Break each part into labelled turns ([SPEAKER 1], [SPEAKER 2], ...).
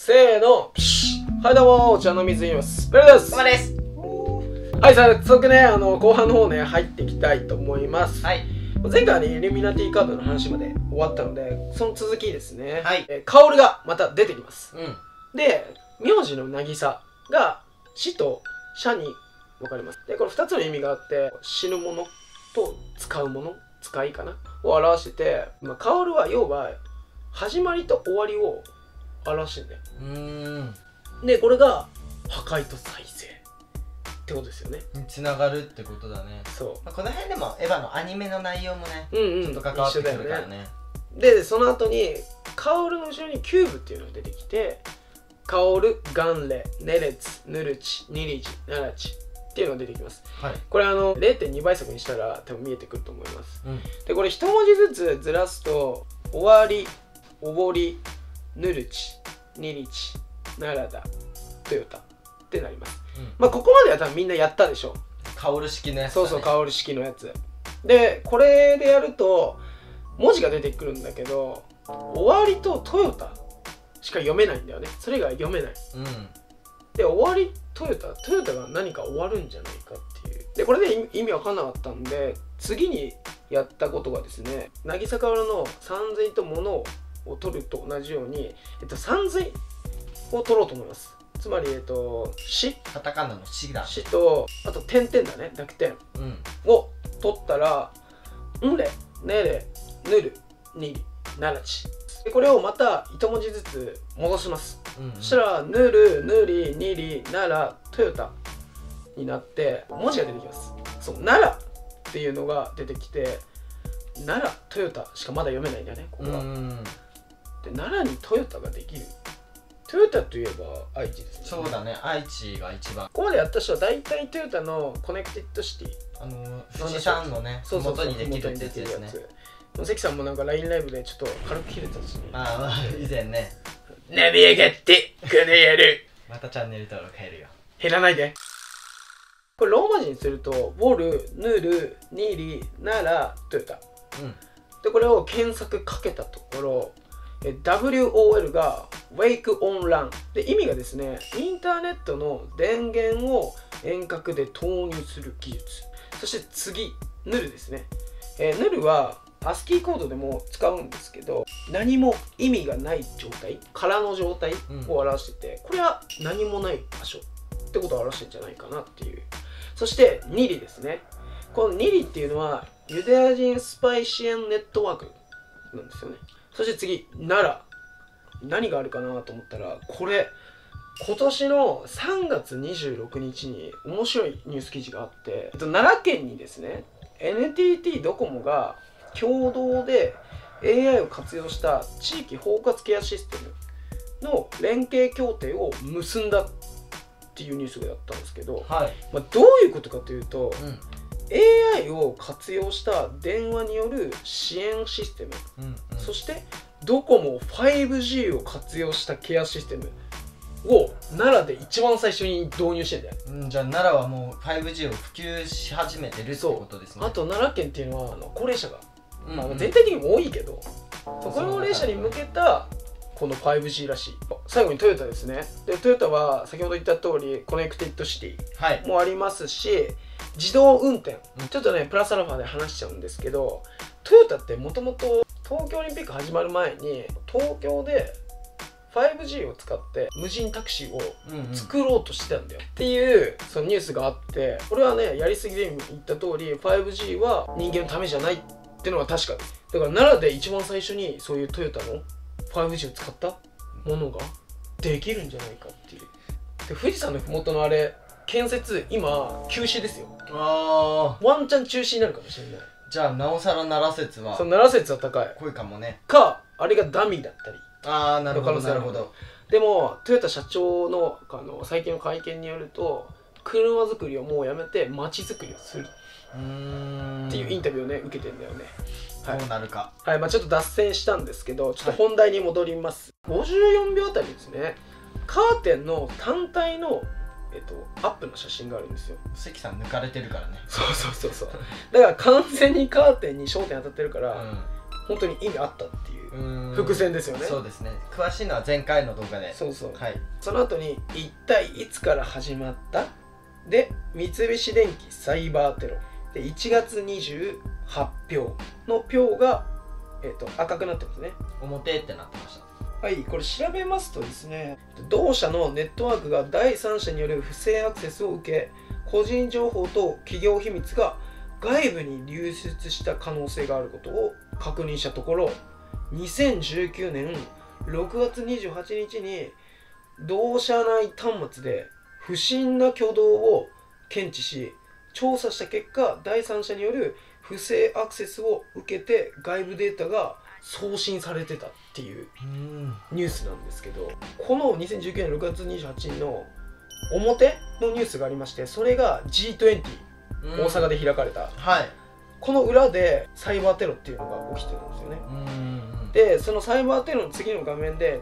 [SPEAKER 1] せーの。はいどうも、お茶の水言います。ベルです。
[SPEAKER 2] コマです。
[SPEAKER 1] はい、早速ね、後半の方ね、入っていきたいと思います。
[SPEAKER 2] はい。
[SPEAKER 1] 前回はね、イルミナティカードの話まで終わったので、その続きですね。
[SPEAKER 2] はい。
[SPEAKER 1] カオルがまた出てきます。
[SPEAKER 2] うん。
[SPEAKER 1] で、名字の渚が死と社に分かります。で、これ2つの意味があって、死ぬものと使うもの、使いかなを表してて、カオルは要は始まりと終わりを表してんだよ。で、これが破壊と再生ってことですよね。
[SPEAKER 2] につながるってことだね。
[SPEAKER 1] そう。
[SPEAKER 2] この辺でもエヴァのアニメの内容もね、ちょっと関わってくるからね。
[SPEAKER 1] で、その後にカオルの後ろにキューブっていうのが出てきて、カオル、ガンレ、ネレツ、ヌルチ、ニリジ、ナラチっていうのが出てきます。
[SPEAKER 2] はい。
[SPEAKER 1] これ0.2 倍速にしたら多分見えてくると思います。
[SPEAKER 2] うん。
[SPEAKER 1] で、これ一文字ずつずらすと、終わり、おぼり、ヌルチ、ニリチ、ナラダ、トヨタってなります。まあここまでは多分みんなやったでしょ。
[SPEAKER 2] カオル式のやつだね。
[SPEAKER 1] そうそう、カオル式のやつで、これでやると文字が出てくるんだけど、終わりとトヨタしか読めないんだよね。それ以外読めない。
[SPEAKER 2] うん。
[SPEAKER 1] で、終わりトヨタが何か終わるんじゃないかっていう。で、これで意味わかんなかったんで、次にやったことがですね、渚カオルの三髄と物を取ると同じように、三髄を取ろうと思います。つまり、死、
[SPEAKER 2] カタカナの死だ。
[SPEAKER 1] 死と、あと点々だね、濁点を取ったら、んれ、ねれ、ぬる、にり、ならち。で、これをまた一文字ずつ戻します。そしたら、ぬる、ぬり、にり、なら、トヨタになって、文字が出てきます。そう、ならっていうのが出てきて、なら、トヨタしかまだ読めないんだよね、ここは。で、奈良にトヨタができる。トヨタといえば愛知ですね。
[SPEAKER 2] そうだね、愛知が一番。
[SPEAKER 1] ここまでやった人は大体トヨタのコネクテッドシティ、
[SPEAKER 2] 富士山のね、元にできるってやつですね。
[SPEAKER 1] 関さんもなんか LINE ライブでちょっと軽く切れたしね。
[SPEAKER 2] ああ、以前ね。
[SPEAKER 1] 成り上がってこの野郎。
[SPEAKER 2] またチャンネル登録減るよ。
[SPEAKER 1] 減らないで。これローマ字にすると、ウォル、ヌル、ニリ、ナラ、トヨタ。で、これを検索かけたところ、WOL が Wake on LAN で、意味がですね、インターネットの電源を遠隔で投入する技術。そして次、ヌルですね。ヌルは ASCII コードでも使うんですけど、何も意味がない状態、空の状態を表してて、これは何もない場所ってことを表してるんじゃないかなっていう。そしてニリですね。このニリっていうのはユダヤ人スパイ支援ネットワークなんですよね。そして次、奈良。何があるかなと思ったら、これ、今年の3月26日に面白いニュース記事があって、奈良県にですね、NTT ドコモが共同で AI を活用した地域包括ケアシステムの連携協定を結んだっていうニュースがあったんですけど、どういうことかというと、AI を活用した電話による支援システム、そしてドコモ 5G を活用したケアシステムを奈良で一番最初に導入してんだよ。
[SPEAKER 2] じゃあ奈良はもう 5G を普及し始めてるってことですね。
[SPEAKER 1] あと奈良県っていうのは高齢者が、全体的にも多いけど、高齢者に向けたこの 5G らしい。最後にトヨタですね。で、トヨタは先ほど言った通りコネクテッドシティもありますし、自動運転、ちょっとねプラスアルファで話しちゃうんですけど、トヨタってもともと東京オリンピック始まる前に東京で 5G を使って無人タクシーを作ろうとしてたんだよっていうそのニュースがあって、これはねやりすぎで言った通り 5G は人間のためじゃないっていうのは確かです。だから奈良で一番最初にそういうトヨタの 5G を使ったものができるんじゃないかっていう。で、富士山の麓のあれ建設今休止ですよ。ワンチャン中止になるかもしれない。
[SPEAKER 2] じゃあなおさら奈良説は、
[SPEAKER 1] その奈良説は高い。
[SPEAKER 2] 濃いかもね。
[SPEAKER 1] か、あれがダミーだったり。
[SPEAKER 2] なるほどなるほど。
[SPEAKER 1] でもトヨタ社長の最近の会見によると、車作りをもうやめて街づくりをするっていうインタビューをね受けてんだよね。
[SPEAKER 2] どうなるか。
[SPEAKER 1] はい、ちょっと脱線したんですけど、ちょっと本題に戻ります。54秒あたりですね。カーテンの単体のアップの写真があるんですよ。
[SPEAKER 2] 関さん抜かれてるからね。
[SPEAKER 1] そうだから完全にカーテンに焦点当たってるから、 本当に意味あったっていう伏線ですよね。
[SPEAKER 2] そうですね。詳しいのは前回の動画で。
[SPEAKER 1] そうそう、
[SPEAKER 2] はい、
[SPEAKER 1] その後に一体いつから始まったで三菱電機サイバーテロで1月28票の票が、赤くなってますね。
[SPEAKER 2] 表ってなってました。
[SPEAKER 1] はい、これ調べますとですね、同社のネットワークが第三者による不正アクセスを受け、個人情報と企業秘密が外部に流出した可能性があることを確認したところ、2019年6月28日に同社内端末で不審な挙動を検知し、調査した結果、第三者による不正アクセスを受けて外部データが送信されてたっていうニュースなんですけど、この2019年6月28日の表のニュースがありまして、それが G20 大阪で開かれた、
[SPEAKER 2] はい、
[SPEAKER 1] この裏でサイバーテロっていうのが起きてるんですよね。でそのサイバーテロの次の画面で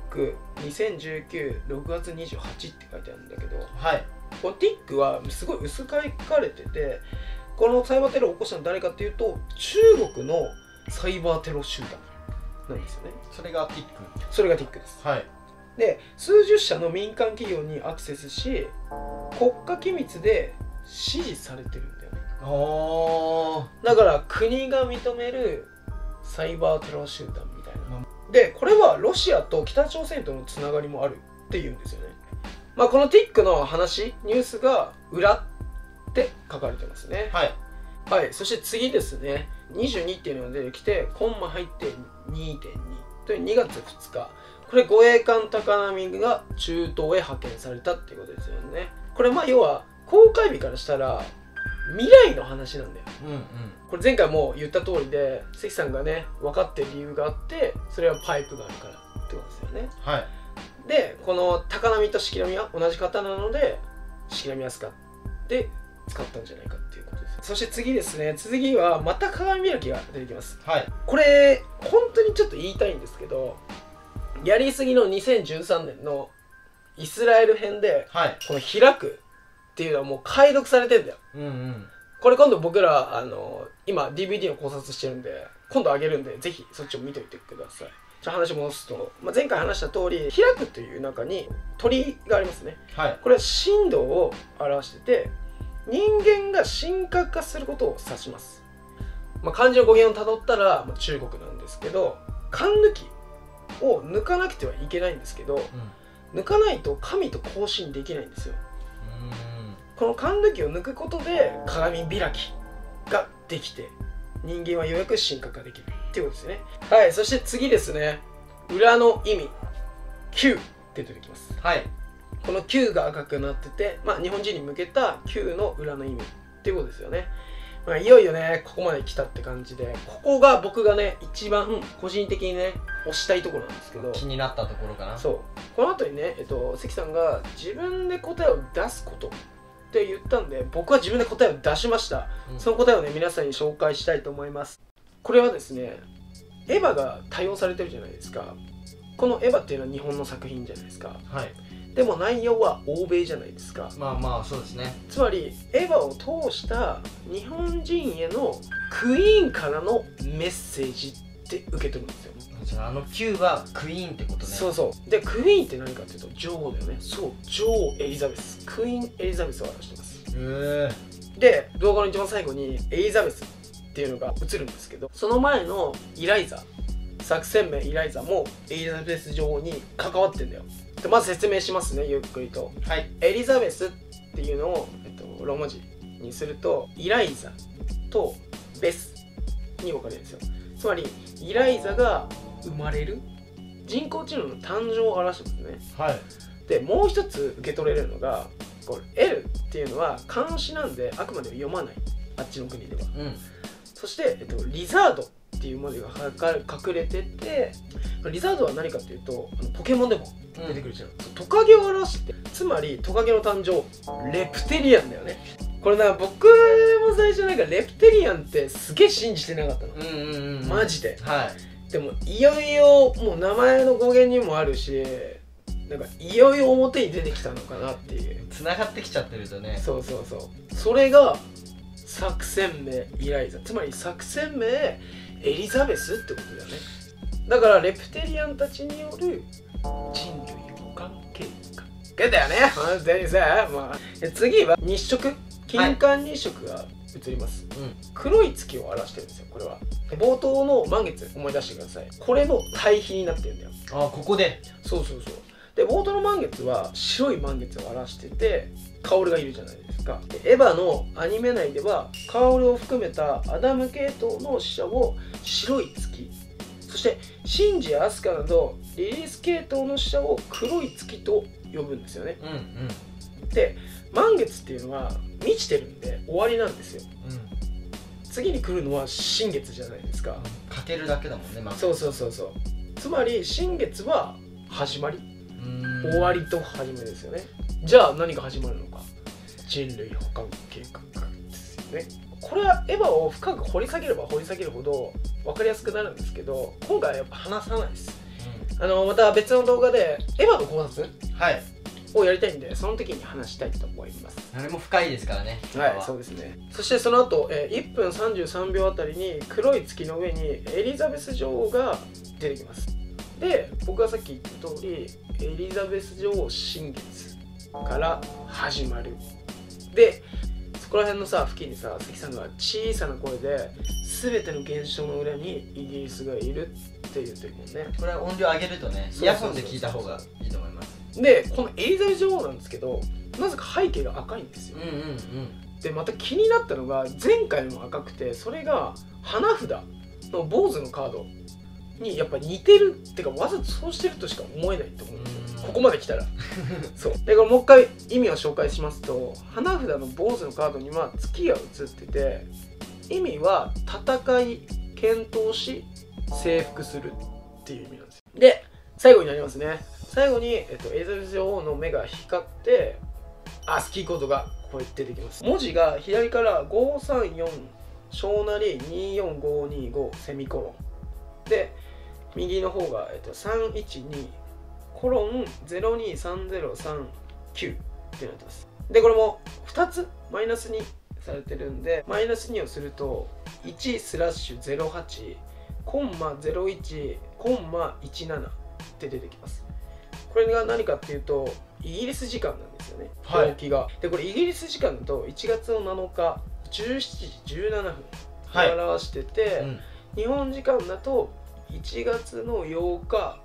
[SPEAKER 1] TIC2019 6月28って書いてあるんだけど、
[SPEAKER 2] はい、
[SPEAKER 1] この TIC はすごい薄く書かれてて、このサイバーテロを起こしたのは誰かっていうと、中国のサイバーテロ集団なんですよね。
[SPEAKER 2] それが TIC。
[SPEAKER 1] それが TIC です。
[SPEAKER 2] はい。
[SPEAKER 1] で数十社の民間企業にアクセスし、国家機密で指示されてるんだよね。だから国が認めるサイバーテロ集団みたいな。でこれはロシアと北朝鮮とのつながりもあるっていうんですよね。まあこの TIC の話ニュースが裏って書かれてますね。
[SPEAKER 2] はい、
[SPEAKER 1] はい、そして次ですね、22っていうのが出てきて、コンマ入って 2.2 という2月2日、これ護衛艦高波が中東へ派遣されたっていうことですよね。これまあ要は公開日からしたら未来の話なんだよ。これ前回も言った通りで、関さんがね分かってる理由があって、それはパイプがあるからってことですよね。
[SPEAKER 2] はい、
[SPEAKER 1] でこの高波と式波は同じ方なので、式波は使って使ったんじゃないかっていうことです。そして次ですね、次はまた鏡開きが出てきます。はい、これ本当にちょっと言いたいんですけど、やりすぎの2013年のイスラエル編で、はい、この開くっていうのはもう解読されてんだよ。これ今度僕ら今 DVD の考察してるんで、今度あげるんでぜひそっちを見といてください。じゃあ話戻すと、前回話した通り、開くという中に鳥がありますね。はい、これは振動を表してて、人間が神格化することを指します。漢字の語源をたどったら、中国なんですけど、勘抜きを抜かなくてはいけないんですけど、抜かないと神と交信できないんですよ。この勘抜きを抜くことで鏡開きができて、人間はようやく神格化できるっていうことですね。はい、そして次ですね、裏の意味 Q って出てきます。はい、この Q が赤くなってて、日本人に向けた Q の裏の意味っていうことですよね。いよいよねここまで来たって感じで、ここが僕がね一番個人的にね推したいところなんですけど、
[SPEAKER 2] 気になったところかな。
[SPEAKER 1] そう、この後にね関さんが自分で答えを出すことって言ったんで、僕は自分で答えを出しました。その答えをね皆さんに紹介したいと思います。これはですね、エヴァが多用されてるじゃないですか。このエヴァっていうのは日本の作品じゃないですか。はい、でも内容は欧米じゃないですか。
[SPEAKER 2] そうですね。
[SPEAKER 1] つまりエヴァを通した日本人へのクイーンからのメッセージって受け取るんですよ。
[SPEAKER 2] Q はクイーンってことね。
[SPEAKER 1] そうそう。でクイーンって何かっていうと女王だよね。そう、女王エリザベス、クイーンエリザベスを表してます。で動画の一番最後にエリザベスっていうのが映るんですけど、その前のイライザ、作戦名イライザもエリザベス女王に関わってんだよ。でまず説明しますね、ゆっくりと。はい、エリザベスっていうのを、ローマ字にするとイライザとベスに分かれるんですよ。つまりイライザが生まれる、人工知能の誕生を表してますね。はい、でもう一つ受け取れるのが、これ L っていうのは漢詩なんであくまで読まない、あっちの国では。そして、リザードっていう文字が隠れてて、リザードは何かっていうとポケモンでも出てくるじゃん、トカゲを表して、つまりトカゲの誕生、レプテリアンだよね。これ僕も最初レプテリアンってすげえ信じてなかったの、マジで。はい、でもいよいよもう名前の語源にもあるし、いよいよ表に出てきたのかなっていう、
[SPEAKER 2] つながってきちゃってるとね。
[SPEAKER 1] そうそうそう、それが作戦名イライザ、つまり作戦名エリザベスってことだよね。だからレプテリアンたちによる人類保管計画だよね。本当にさ、まあ、次は日食、金環日食が映ります、黒い月を表してるんですよ。これは冒頭の満月思い出してください。これの対比になってるんだよ。
[SPEAKER 2] あ、ここで。
[SPEAKER 1] そうそうそう。で冒頭の満月は白い満月を表してて薫がいるじゃないですか。エヴァのアニメ内では薫を含めたアダム系統の死者を白い月、そしてシンジやアスカなどリリース系統の死者を黒い月と呼ぶんですよね。で満月っていうのは満ちてるんで終わりなんですよ。次に来るのは新月じゃないですか。
[SPEAKER 2] かけるだけだもんね、満月。
[SPEAKER 1] そうそうそうそう。つまり新月は始まり、終わりと始まりですよね。じゃあ何が始まるのか、人類保管計画ですよね。これはエヴァを深く掘り下げれば掘り下げるほど分かりやすくなるんですけど、今回はやっぱ話さないです、また別の動画でエヴァの考察をやりたいんで、その時に話したいと思います。
[SPEAKER 2] あれも深いですからね。
[SPEAKER 1] はい、そうですね。そしてその後、1分33秒あたりに黒い月の上にエリザベス女王が出てきます。で僕がさっき言った通りエリザベス女王新月から始まる。でそこら辺のさ付近にさ関さんが小さな声で全ての現象の裏にイギリスがいるって言ってるもんね。
[SPEAKER 2] これは音量上げるとね、イヤホンで聞いた方がいいと思います。
[SPEAKER 1] でこのエリザベス女王なんですけど、なぜか背景が赤いんですよ。でまた気になったのが前回も赤くて、それが花札の坊主のカードにやっぱ似てるってか、わざとそうしてるとしか思えないと思うんですよ、ここまで来たらそうで、これもう一回意味を紹介しますと、花札の坊主のカードには月が映ってて、意味は戦い、検討し、征服するっていう意味なんですよ。で最後になりますね。最後に、エリザベス女王の目が光ってアスキーコードがこう出てきます。文字が左から534小なり24525セミコロンで、右の方が、312コロン023039ってなってます。でこれも2つマイナスにされてるんで、マイナス2をすると1/08コンマ01コンマ17って出てきます。これが何かっていうとイギリス時間なんですよね、表記が。でこれイギリス時間だと1月の7日17時17分を表してて、日本時間だと1月の8日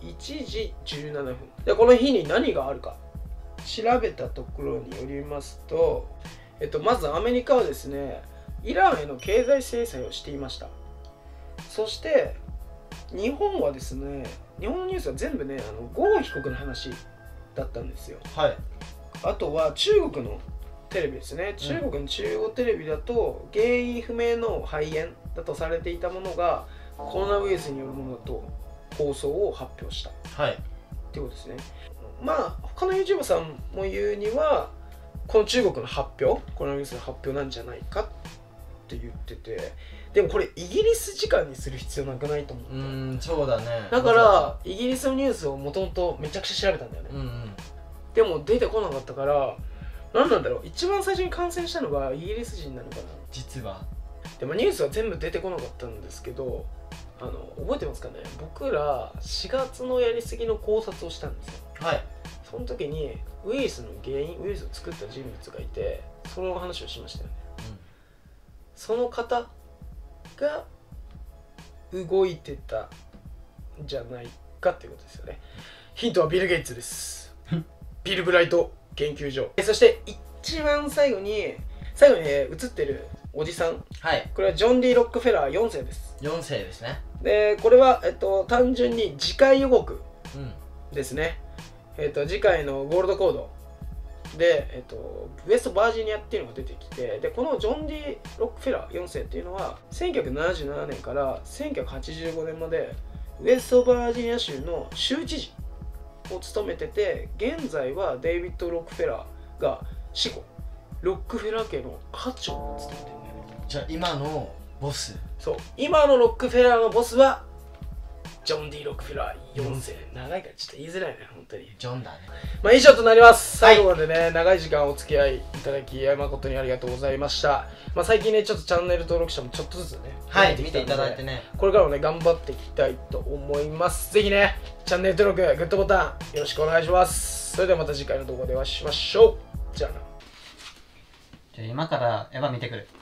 [SPEAKER 1] 1時17分で、この日に何があるか調べたところによりますと、まずアメリカはですね、イランへの経済制裁をしていました。そして日本はですね、日本のニュースは全部ね、ゴーン被告の話だったんですよ。あとは中国のテレビですね。中国の中央テレビだと、原因不明の肺炎だとされていたものがコロナウイルスによるものだと放送を発表した、っていうことですね。まあ他の YouTuber さんも言うには、この中国の発表、コロナウイルスの発表なんじゃないかって言ってて、でもこれイギリス時間にする必要なくないと思って。
[SPEAKER 2] そうだね。
[SPEAKER 1] だからイギリスのニュースをもともとめちゃくちゃ調べたんだよね。でも出てこなかったから、何なんだろう、一番最初に感染したのがイギリス人なのかな、
[SPEAKER 2] 実は。
[SPEAKER 1] でもニュースは全部出てこなかったんですけど、覚えてますかね、僕ら4月のやりすぎの考察をしたんですよ。その時にウイルスの原因、ウイルスを作った人物がいて、その話をしましたよね。その方が動いてたんじゃないかっていうことですよね。ヒントはビル・ゲイツです。ビル・ブライト研究所。そして一番最後に映ってるおじさん、これはジョン・ディ・ロックフェラー4世です。
[SPEAKER 2] 4世ですね。
[SPEAKER 1] でこれは、単純に次回予告ですね。次回のゴールドコードで、ウェストバージニアっていうのが出てきて、でこのジョン・ディ・ロックフェラー4世っていうのは1977年から1985年までウェストバージニア州の州知事を務めてて、現在はデイビッド・ロックフェラーが死後ロックフェラー家の家長を務めてるんだよね。
[SPEAKER 2] じゃあ今のボス。
[SPEAKER 1] そう、今のロックフェラーのボスはジョン・ディ・ロックフェラー4世、長いからちょっと言いづらいね本当に。
[SPEAKER 2] ジョンだね。
[SPEAKER 1] まあ以上となります。最後までね、長い時間お付き合いいただき誠にありがとうございました。まあ最近ねちょっとチャンネル登録者もちょっとずつね、
[SPEAKER 2] はい、見ていただいてね、
[SPEAKER 1] これからもね頑張っていきたいと思います。ぜひねチャンネル登録グッドボタンよろしくお願いします。それではまた次回の動画でお会いしましょう。じゃあな。
[SPEAKER 2] じゃあ今からエヴァ見てくる。